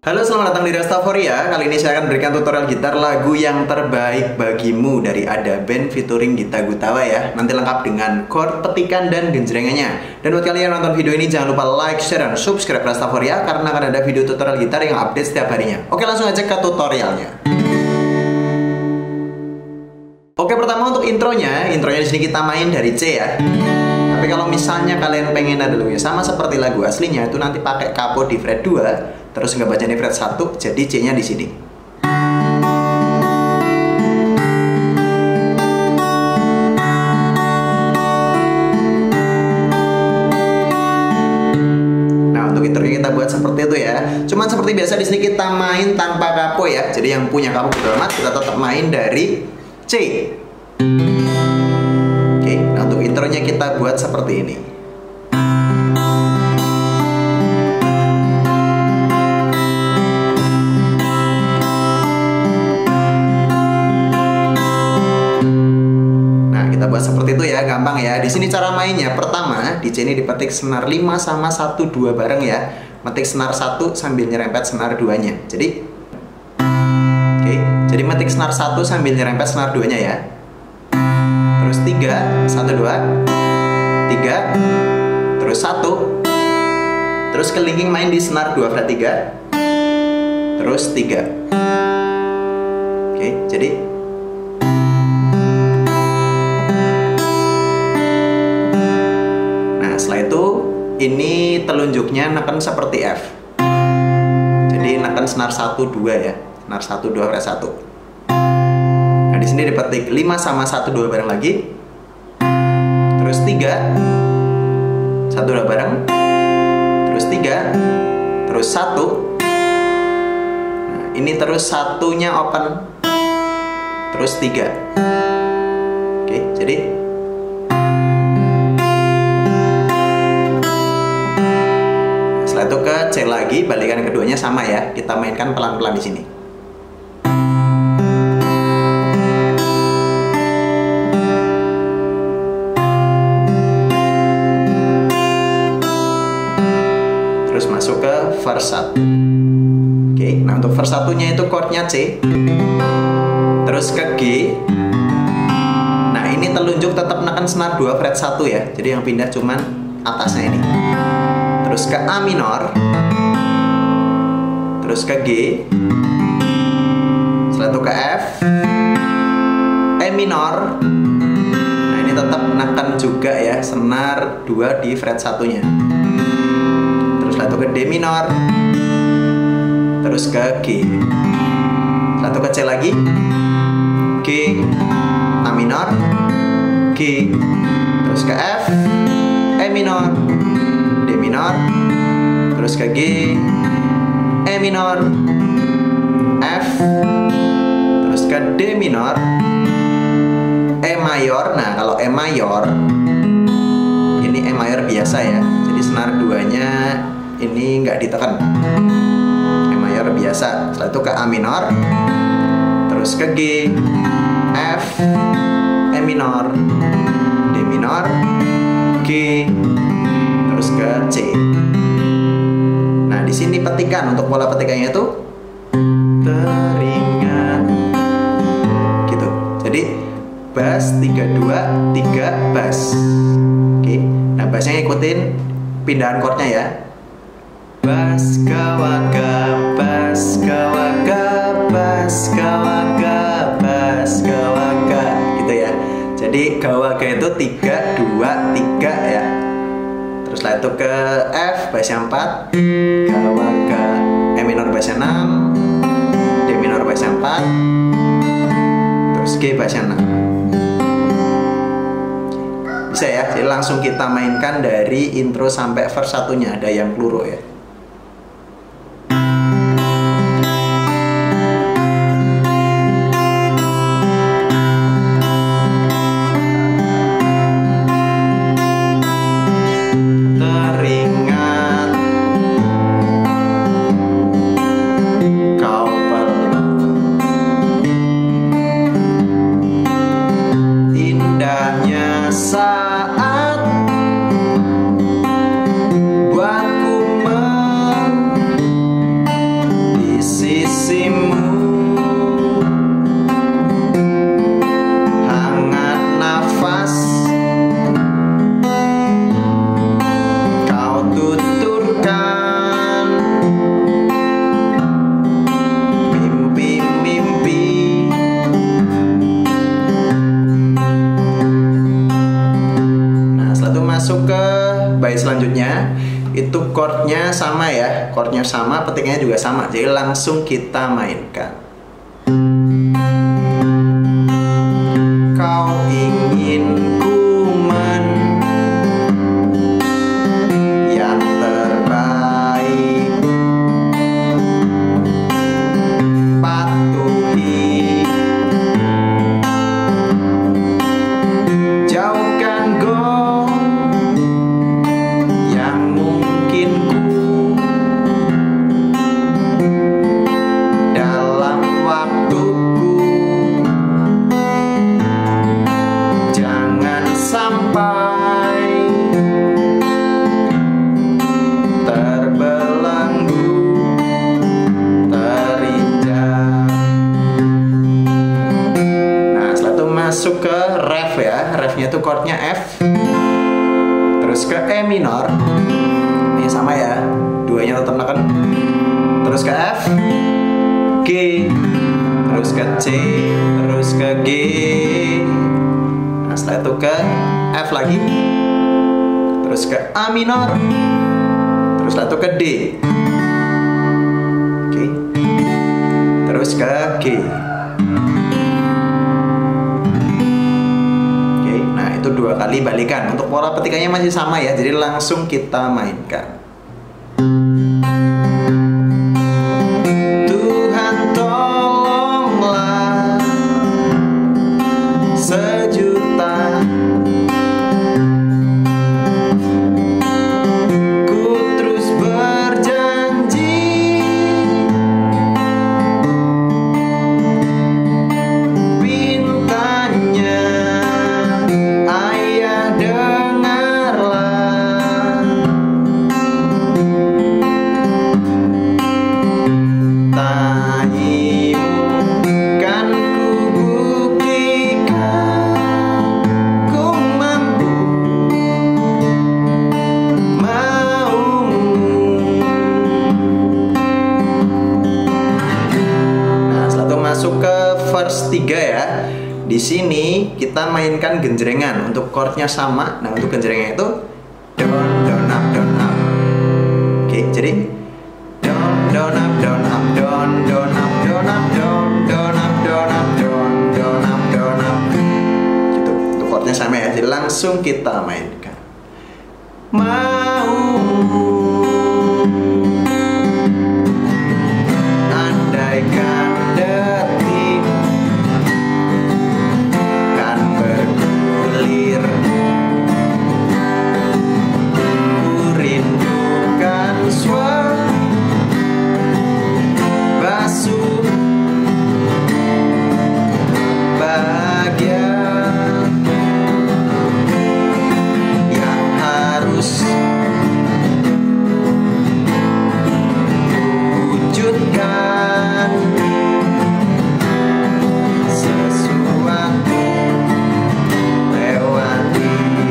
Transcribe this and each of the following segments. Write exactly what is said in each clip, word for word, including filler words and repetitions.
Halo, selamat datang di Rastafari-a. Kali ini saya akan berikan tutorial gitar lagu yang terbaik bagimu dari Ada Band featuring Gita Gutawa ya. Nanti lengkap dengan chord, petikan, dan genjrengannya. Dan buat kalian yang nonton video ini jangan lupa like, share, dan subscribe Rastafari-a karena akan ada video tutorial gitar yang update setiap harinya. Oke, langsung aja ke tutorialnya. Oke, pertama untuk intronya, intronya di sini kita main dari C ya. Tapi kalau misalnya kalian pengen ada lagunya sama seperti lagu aslinya, itu nanti pakai capo di fret dua, terus nggak baca di fret satu, jadi C-nya di sini. Nah, untuk intronya kita buat seperti itu ya. Cuman seperti biasa di sini kita main tanpa capo ya. Jadi yang punya capo bodo amat, kita tetap main dari C. Oke, nah untuk intronya kita buat seperti ini. Nah, kita buat seperti itu ya, gampang ya. Di sini cara mainnya, pertama di C ini dipetik senar lima sama satu dua bareng ya. Metik senar satu sambil nyerempet senar duanya. Jadi Oke, jadi metik senar satu sambil nyerempet senar duanya ya. Terus tiga, satu, dua, tiga, terus satu, terus kelingking main di senar dua fret tiga, terus tiga. Oke, jadi nah setelah itu ini telunjuknya neken seperti F. Jadi neken senar satu, dua ya, senar satu, dua fret satu. Nah, di sini dipetik lima sama satu dua bareng lagi. Terus tiga. satu dua bareng. Terus tiga. Terus satu. Nah, ini terus satunya open. Terus tiga. Oke, jadi setelah itu ke C lagi, balikan keduanya sama ya. Kita mainkan pelan-pelan di sini. Terus masuk ke verse satu. Oke, nah untuk verse satunya itu chordnya C. Terus ke G. Nah, ini telunjuk tetap neken senar dua fret satu ya. Jadi yang pindah cuman atasnya ini. Terus ke A minor. Terus ke G. Setelah itu ke F. E minor. Nah, ini tetap neken juga ya, senar dua di fret satunya. Setelah itu ke D minor. Terus ke G. Setelah itu ke C lagi. G. A minor. G. Terus ke F. E minor. D minor. Terus ke G. E minor. F. Terus ke D minor. E mayor. Nah, kalau E mayor ini E mayor biasa ya. Jadi senar duanya ini nggak ditekan. E mayor biasa. Setelah itu ke A minor. Terus ke G. F. E minor. D minor. G. Terus ke C. Nah, di sini petikan, untuk pola petikannya itu teringat gitu. Jadi bass tiga dua tiga bass. Oke. Nah, bassnya ngikutin pindahan chordnya ya. Bass kawaga, bass kawaga, bass kawaga, bass kawaga, gitu ya. Jadi kawaga itu tiga dua tiga ya. Terus setelah itu ke F, bassnya empat, kawaga, E minor bassnya enam, D minor bassnya empat, terus G bassnya enam. Bisa ya, jadi langsung kita mainkan dari intro sampai verse satunya, ada yang peluru ya. Saat buatku itu chordnya sama ya, chordnya sama, petiknya juga sama. Jadi langsung kita mainkan. Kau ingin ku men yang terbaik, patuhi, jauhkan gong yang mungkin ku dalam waktuku, jangan sampai terbelenggu, terinjak. Nah, setelah itu masuk ke ref ya. Refnya itu chordnya F, terus ke E minor. Ini sama ya, duanya tetap neken. Terus ke F, G, terus ke C, terus ke G. Nah, setelah itu ke F lagi, terus ke A minor, terus setelah itu ke D. Oke, terus ke G. Oke, nah itu dua kali balikan. Untuk pola petikannya masih sama ya, jadi langsung kita mainkan. Tuhan tolonglah sejuta, ku terus berjanji, pintanya Ayah dengarlah, tahimu kan ku buktikan, ku mampu maumu. Nah, setelah itu masuk ke verse tiga ya. Di sini kita mainkan genjrengan. Untuk chordnya sama. Nah, untuk genjrengan itu down, down, up, down, up. Oke, jadi down, down, up, down, up, down, down, up, down, up, down, down, up, down, up, down, down, up, down, up. Gitu. Untuk chordnya sama ya. Jadi langsung kita mainkan. Mau andaikan detik kan bergulir, ku rindukan suara basuh bahagia yang harus wujudkan sesuatu lewati.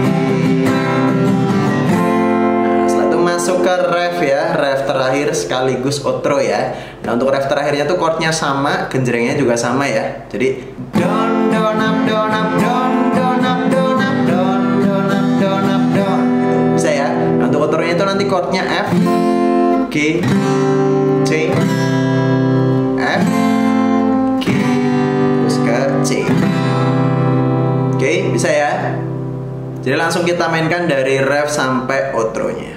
Nah, setelah itu masuk ke ref ya, ref terakhir sekaligus outro ya. Nah, untuk ref terakhirnya tuh chordnya sama, genjrengnya juga sama ya. Jadi down, down, up, down, up, down, down, up, down, up, down, down, up, down, up, down. Gitu. Bisa ya. Nah, untuk outronya itu nanti chordnya F, G, C, F, G, terus ke C. Oke, bisa ya. Jadi langsung kita mainkan dari ref sampai outronya.